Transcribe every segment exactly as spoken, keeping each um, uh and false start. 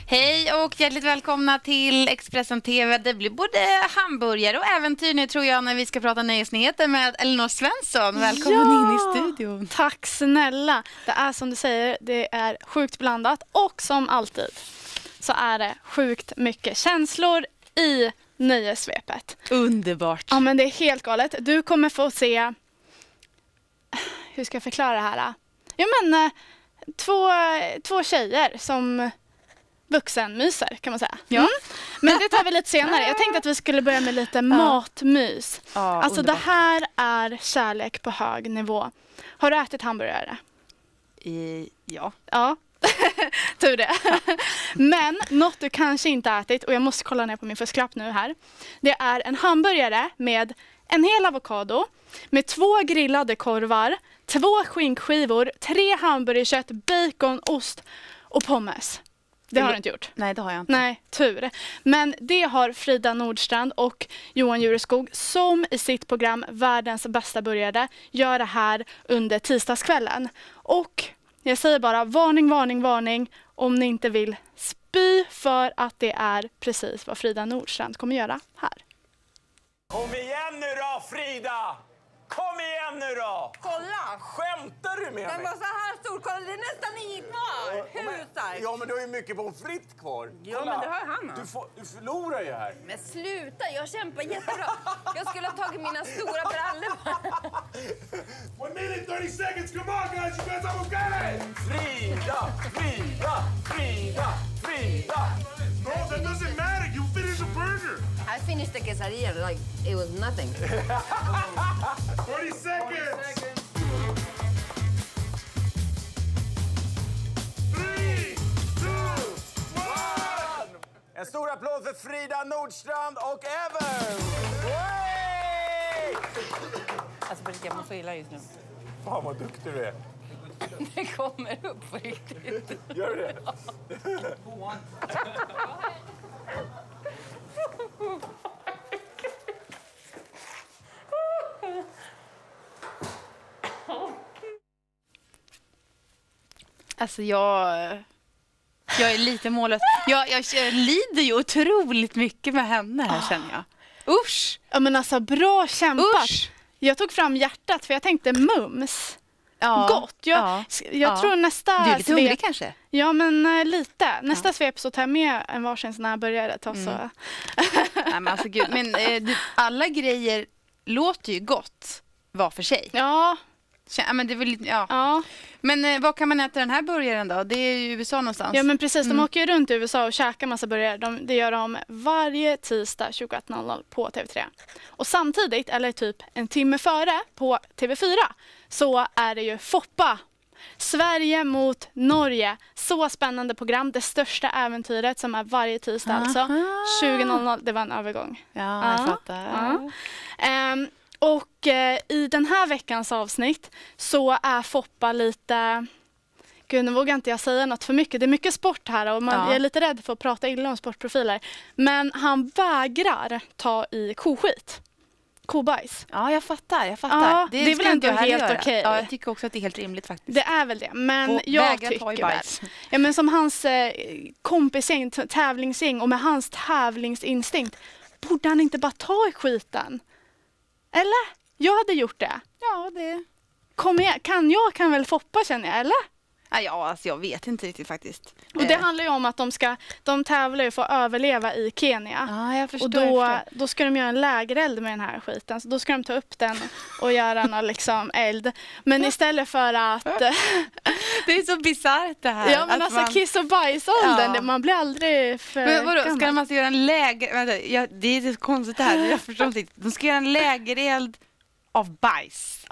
Hej och hjärtligt välkomna till Expressen T V. Det blir både hamburgare och äventyr nu tror jag när vi ska prata nöjesnyheter med Elinor Svensson. Välkommen ja, in i studion. Tack snälla. Det är som du säger, det är sjukt blandat och som alltid så är det sjukt mycket känslor i nöjesvepet. Underbart. Ja, men det är helt galet. Du kommer få se, hur ska jag förklara det här? Ja, men två, två tjejer som vuxenmyser kan man säga. Ja. Mm. Men det tar vi lite senare. Jag tänkte att vi skulle börja med lite ja. matmys. Ja, alltså underbart. det här är kärlek på hög nivå. Har du ätit hamburgare? I, ja. Ja. Tur det. Men något du kanske inte ätit, och jag måste kolla ner på min fusklapp nu här. Det är en hamburgare med en hel avokado, med två grillade korvar, två skinkskivor, tre hamburgerkött, bacon, ost och pommes. Det har du inte gjort. Nej, det har jag inte. Nej, tur. Men det har Frida Nordstrand och Johan Jureskog som i sitt program Världens bästa burgare gör det här under tisdagskvällen. Och jag säger bara varning, varning, varning om ni inte vill spy, för att det är precis vad Frida Nordstrand kommer göra här. Kom igen nu då, Frida! Kom igen nu då! Kolla! Skämtar du med Den mig? var så här stor. Kolla, det är nästan inget kvar. Ja, men- Hur starkt? Ja, men du har ju mycket pommes frites kvar. Ja, Kolla. men det har han, Du, då. får, du förlorar ju här. Men sluta, jag kämpar jättebra. Jag skulle ha tagit mina stora brallor. One minute, thirty seconds. Come on, guys. You guys are okay. Frida, Frida, Frida, Frida! No, that doesn't matter. You finish a burger. I finished the quesadilla like it was nothing. thirty seconds. Three, two, one. En stor applåd för Frida Nordstrand och Evan! Hey! Alltså, på riktigt, jag mår så illa just nu. Fan vad duktig du är. Det kommer upp på riktigt. Gör det? Alltså jag... Jag är lite mållös. Jag, jag, jag lider ju otroligt mycket med henne här, känner jag. Usch! Ja, men alltså bra kämpat. Usch! Jag tog fram hjärtat för jag tänkte mums. Ja. Gott. Jag, Ja. jag Ja. tror nästa Du är lite svep- hungrig kanske? Ja, men uh, lite. Nästa svep så tar jag med en varsin sån här burgare. Ta så. Mm. Nej, men alltså gud. Men eh, du, alla grejer låter ju gott var för sig. Ja, Kä- Ja, men det är väl lite, ja. ja. Men eh, vad kan man äta den här burgaren då? Det är ju U S A någonstans. Ja, men precis. De Mm. åker ju runt i U S A och käkar massa burgare. De, det gör de varje tisdag tjugoett noll noll på T V tre. Och samtidigt, eller typ en timme före på T V fyra, så är det ju Foppa. Sverige mot Norge. Så spännande program. Det största äventyret som är varje tisdag alltså. Aha. tjugo noll noll. Det var en övergång. Ja, jag Ja, fattar. ja. Ehm, och eh, i den här veckans avsnitt så är Foppa lite... Gud, nu vågar inte jag säga något för mycket. Det är mycket sport här och man, Ja. jag är lite rädd för att prata illa om sportprofiler. Men han vägrar ta i koskit. Kobajs. Ja, jag fattar. Jag fattar. Ja, det är ska väl inte ändå jag heller helt göra. okej. Ja, jag tycker också att det är helt rimligt faktiskt. Det är väl det. Men Och jag vägra ta i tycker väl... bajs. Ja, men som hans eh, kompisgäng, t- tävlingsgäng och med hans tävlingsinstinkt. Borde han inte bara ta i skiten? Eller? Jag hade gjort det. Ja, det... Kom igen. Kan jag kan väl Foppa, känner jag, eller? Ja, ja, alltså jag vet inte riktigt faktiskt. Och det Eh, handlar ju om att de ska, de tävlar ju för att överleva i Kenya. Ja, jag förstår. Och jag då, förstår. då ska de göra en lägereld med den här skiten. Så då ska de ta upp den och göra en liksom eld. Men istället för att... Det är så bisarrt det här. ja, men att alltså man... kiss och bajsåldern, Ja. det- man blir aldrig för Men vadå, ska gammal. de alltså göra en läger... Vänta, jag, det är så konstigt det här. Jag förstår inte riktigt. De ska göra en lägereld av bajs.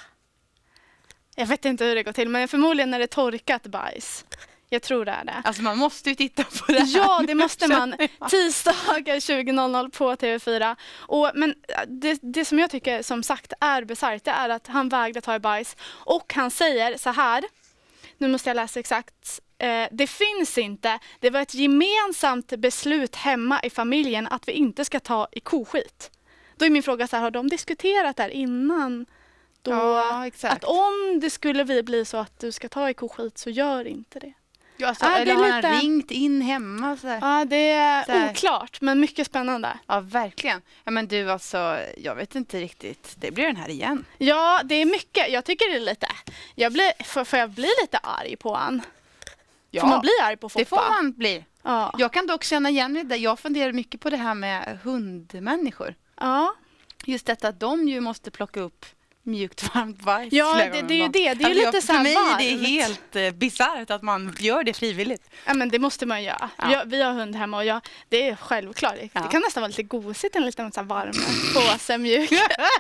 Jag vet inte hur det går till, men förmodligen är det torkat bajs. Jag tror det är det. Alltså man måste ju titta på det här. Ja, det måste man. Känner jag. Tisdagar tjugo noll noll på T V fyra. Och, men det, det som jag tycker som sagt är bisarrt, det är att han vägrar ta i bajs. Och han säger så här, nu måste jag läsa exakt. Eh, det finns inte, det var ett gemensamt beslut hemma i familjen att vi inte ska ta i koskit. Då är min fråga så här, har de diskuterat det här innan? Då, Ja, exakt. att om det skulle vi bli så att du ska ta i koskit så gör inte det. Ja, alltså, Ja, det eller är har lite- han ringt in hemma? Så här? Ja, det är Så här. oklart, men mycket spännande. Ja, verkligen. Ja, men du, alltså, jag vet inte riktigt. Det blir den här igen. Ja, det är mycket. Jag tycker det är lite... Jag blir, får, får jag bli lite arg på han? Ja, Får man bli arg på Foppa? det får man bli. Ja. Jag kan dock känna igen mig där. Jag funderar mycket på det här med hundmänniskor. Ja. Just detta att de ju måste plocka upp mjukt varmt bajs. Ja, flera det- gånger det är ju om det. dagen. Det är ju Alltså, lite jag, så här för mig är det varmt. helt eh, bisarrt att man gör det frivilligt. Ja, men det måste man göra. Ja. Jag, vi har hund hemma och jag, det är självklart. Det Ja. kan nästan vara lite gosigt, en liten så här varm påse mjuk.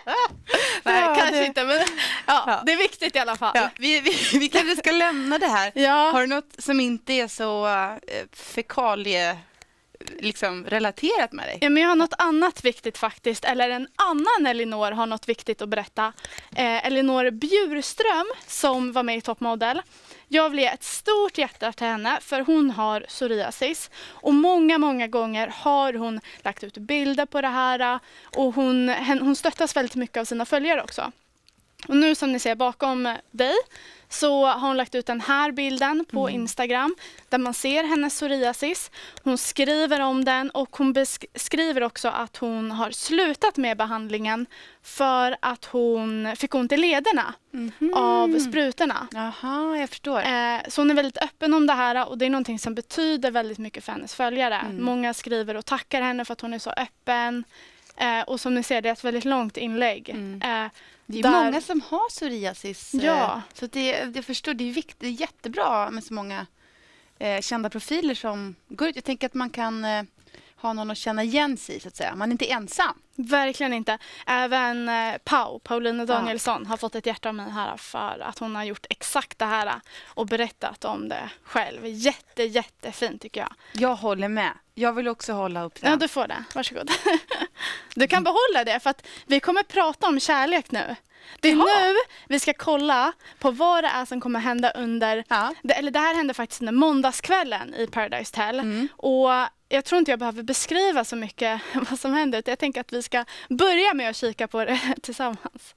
Nej, Ja, kanske det- inte, men ja, Ja. det är viktigt i alla fall. Ja, vi, vi, vi kanske ska lämna det här. Ja. Har du något som inte är så uh, fekalie liksom, relaterat med dig? Ja, men jag har något annat viktigt faktiskt, eller en annan Elinor har något viktigt att berätta. Eh, Elinor Bjurström som var med i Top Model. Jag vill ge ett stort hjärta till henne för hon har psoriasis och många, många gånger har hon lagt ut bilder på det här och hon, hen- hon stöttas väldigt mycket av sina följare också. Och nu som ni ser bakom dig så har hon lagt ut den här bilden på Instagram där man ser hennes psoriasis. Hon skriver om den och hon beskriver också att hon har slutat med behandlingen för att hon fick ont i lederna av sprutorna. Jaha, jag förstår. Eh, så hon är väldigt öppen om det här och det är någonting som betyder väldigt mycket för hennes följare. Många skriver och tackar henne för att hon är så öppen. Eh, och som ni ser, det är ett väldigt långt inlägg. Eh, Det är där- många som har psoriasis. eh, Ja. Så det, jag förstår, det är, viktigt, det är jättebra med så många eh, kända profiler som går ut. Jag tänker att man kan eh, ha någon att känna igen sig i, så att säga. Man är inte ensam. Verkligen inte. Även eh, Pau, Paulina Danielsson, har fått ett hjärta av mig här för att hon har gjort exakt det här och berättat om det själv. Jätte, jättefint tycker jag. Jag håller med. Jag vill också hålla upp Ja, den. du får det. Varsågod. Du kan behålla det för att vi kommer prata om kärlek nu. Det är Jaha. nu vi ska kolla på vad det är som kommer hända under... Ja. Det, eller det här hände faktiskt under måndagskvällen i Paradise Hotel. Mm. Och jag tror inte jag behöver beskriva så mycket vad som händer. Utan jag tänker att vi ska börja med att kika på det tillsammans.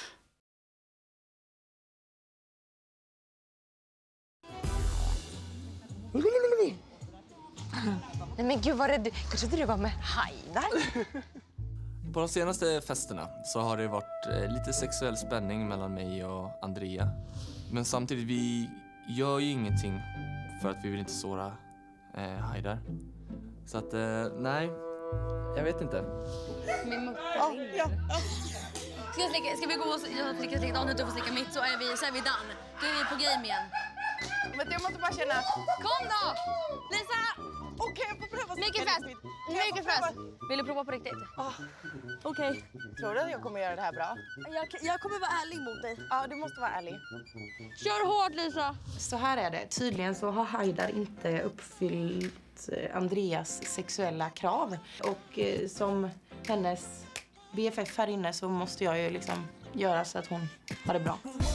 Nej men gud vad rädd du. Jag trodde du var med Haidar. På de senaste festerna så har det varit eh, lite sexuell spänning mellan mig och Andrea. Men samtidigt, vi gör ju ingenting för att vi vill inte såra eh, Haidar. Så att, eh, nej, jag vet inte. Min mutta ringer. Ska, jag slicka, ska vi gå och jag slicka slicka? Om du inte får slicka mitt så är vi, så är vi done. Då är vi på game igen. Men jag måste bara känna... Kom då! Lisa! Okej, jag får pröva. Mycket fest! Mycket fest! Vill du prova på riktigt? Okej. Tror du att jag kommer göra det här bra? Jag, jag kommer vara ärlig mot dig. Ja, du måste vara ärlig. Kör hårt Lisa! Så här är det. Tydligen så har Haidar inte uppfyllt eh, Andreas sexuella krav. Och eh, som hennes B F F här inne så måste jag ju liksom göra så att hon har det bra.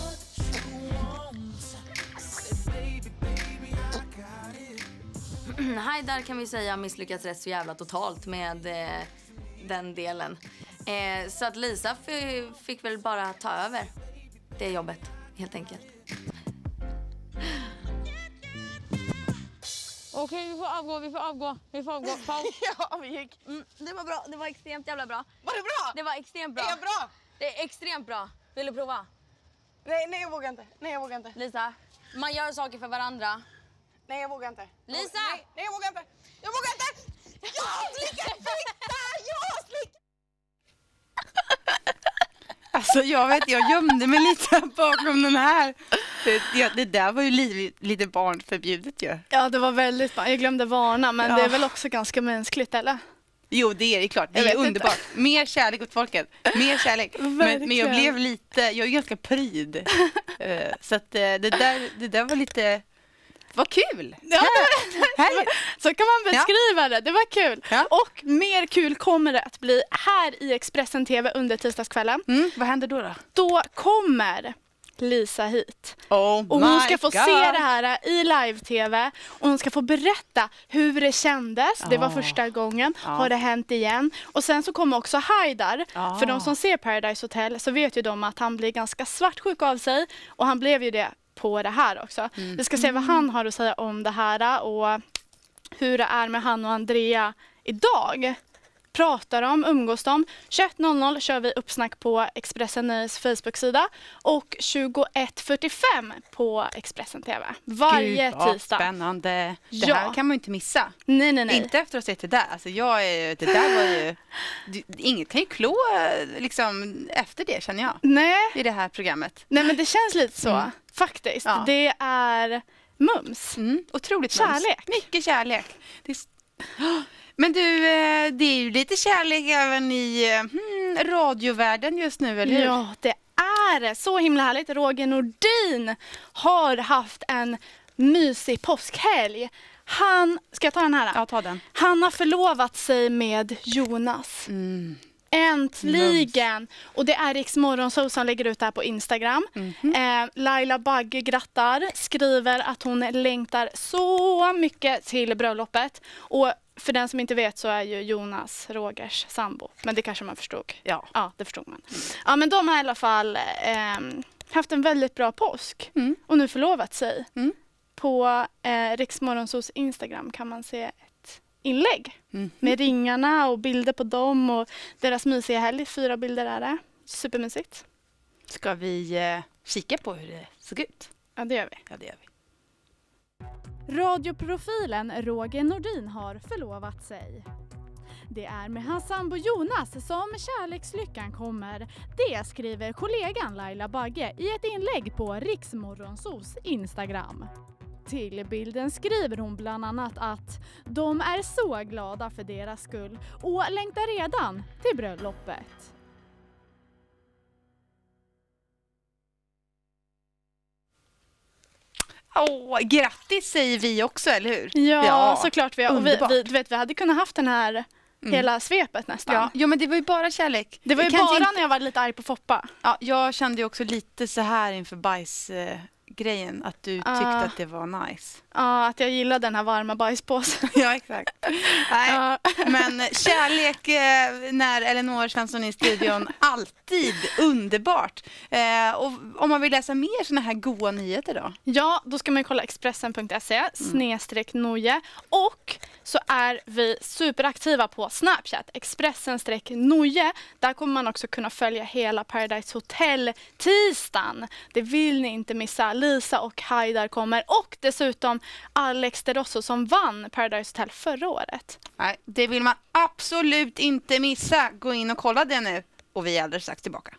Haidar kan vi säga misslyckats rätt så jävla totalt med eh, den delen. Eh, så att Lisa f- fick väl bara ta över det jobbet, helt enkelt. Okej, vi får avgå, vi får avgå, vi får avgå. Paus. Ja, vi gick. Mm, det var bra, det var extremt jävla bra. Var det bra? Det var extremt bra. Är jag bra? Det är extremt bra. Vill du prova? Nej, nej, jag vågar inte. Nej, jag vågar inte. Lisa, man gör saker för varandra. Nej, jag vågar inte. Lisa! Nej, nej, jag vågar inte. Jag vågar inte! Jag slickar fitta! Jag slickar... Alltså jag vet, jag gömde mig lite bakom den här. Det, det, det där var ju li, lite barnförbjudet ju. Ja, det var väldigt bra. Jag glömde varna, men Ja. det är väl också ganska mänskligt, eller? Jo, det är det klart. Det Jag är vet inte. underbart. Mer kärlek åt folket. Mer kärlek. Men, men jag Verkligen. blev lite, jag är ganska pryd. Eh, så att eh, det där, det där var lite, vad kul. Ja, Härligt. så kan man beskriva det. Det var kul. Ja. Och mer kul kommer det att bli här i Expressen T V under tisdagskvällen. Mm, vad händer då då? Då kommer Lisa hit. Oh Och hon ska my få God. se det här i live-tv och hon ska få berätta hur det kändes. Det var Ja. första gången. Ja. Har det hänt igen? Och sen så kommer också Haidar. Ja. För de som ser Paradise Hotel så vet ju de att han blir ganska svartsjuk av sig. Och han blev ju det på det här också. Mm. Vi ska se vad han har att säga om det här och hur det är med han och Andrea idag. Pratar de, umgås de? tjugoett noll noll kör vi uppsnack på Expressen Nöjes Facebook-sida och tjugoett fyrtiofem på Expressen T V. Varje Gud, vad tisdag. Spännande. Det Ja. här kan man ju inte missa. Nej, nej, nej. Inte efter att ha sett det där. Alltså jag är, det där var ju... Du, inget kan ju klå liksom, efter det, känner jag. Nej. I det här programmet. Nej, men det känns lite så. Mm. Faktiskt. Ja. Det är mums. Mm, otroligt Kärlek. mums. Mycket kärlek. Det är... Men du, det är ju lite kärlek även i hmm, radiovärlden just nu, eller hur? Ja, det är det. Så himla härligt. Roger Nordin har haft en mysig påskhelg. Han, ska jag ta den här? Ja, ta den. Han har förlovat sig med Jonas. Mm. Äntligen! Och det är Riks Morgonzoo som lägger ut det här på Instagram. Mm-hmm. Eh, Laila Bagge grattar, skriver att hon längtar så mycket till bröllopet. Och för den som inte vet så är ju Jonas Rogers sambo. Men det kanske man förstod. Ja. Ja, det förstod man. Ja, men de har i alla fall eh, haft en väldigt bra påsk. Mm. Och nu förlovat sig. Mm. På eh, Riks Morgonzoos Instagram kan man se ett inlägg. Mm. Med ringarna och bilder på dem och deras mysiga helg. Fyra bilder är det. Supermysigt. Ska vi eh, kika på hur det såg ut? Ja, det gör vi. Ja, det gör vi. Radioprofilen Roger Nordin har förlovat sig. Det är med hans sambo Jonas som kärlekslyckan kommer. Det skriver kollegan Laila Bagge i ett inlägg på Riks Morgonzoos Instagram. Till bilden skriver hon bland annat att de är så glada för deras skull och längtar redan till bröllopet. Åh, grattis säger vi också, eller hur? Ja, Ja, såklart vi har. Och vi, underbart. vi, du vet, vi hade kunnat haft den här Mm. hela svepet nästan. Ja, jo, men det var ju bara kärlek. Det var ju Jag kanske bara inte- när jag var lite arg på Foppa. Ja, jag kände ju också lite så här inför bajsgrejen, att du tyckte Ah. att det var nice. Ja, att jag gillade den här varma bajspåsen. Ja, exakt. Nej, Ja. men kärlek eh, när Elinor Svensson är i studion, alltid underbart. Eh, och om man vill läsa mer såna här goda nyheter då? Ja, då ska man ju kolla Expressen punkt se snedstreck noje och så är vi superaktiva på Snapchat, Expressen streck noje. Där kommer man också kunna följa hela Paradise Hotel-tisdagen. Det vill ni inte missa. Lisa och Haidar kommer och dessutom Alex de Rosso som vann Paradise Hotel förra året. Nej, det vill man absolut inte missa. Gå in och kolla det nu. Och vi är alldeles strax tillbaka.